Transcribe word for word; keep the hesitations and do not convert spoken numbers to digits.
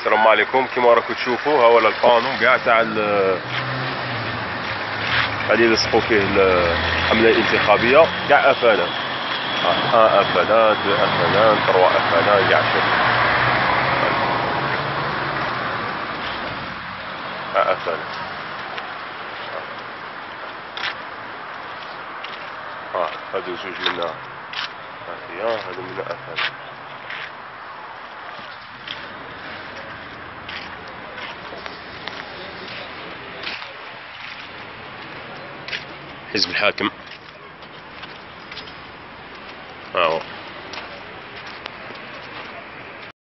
السلام عليكم. كيما راكم تشوفوا ها هو البانو كاع تاع غادي يلصقوا فيه الحمله الانتخابيه كاع افلام، واحد افلام، اثنين افلام، ثلاثة افلام، كاع شوف ها افلام، ها هادو زوج منا هاهي، هادو منا افلام. حزب الحاكم.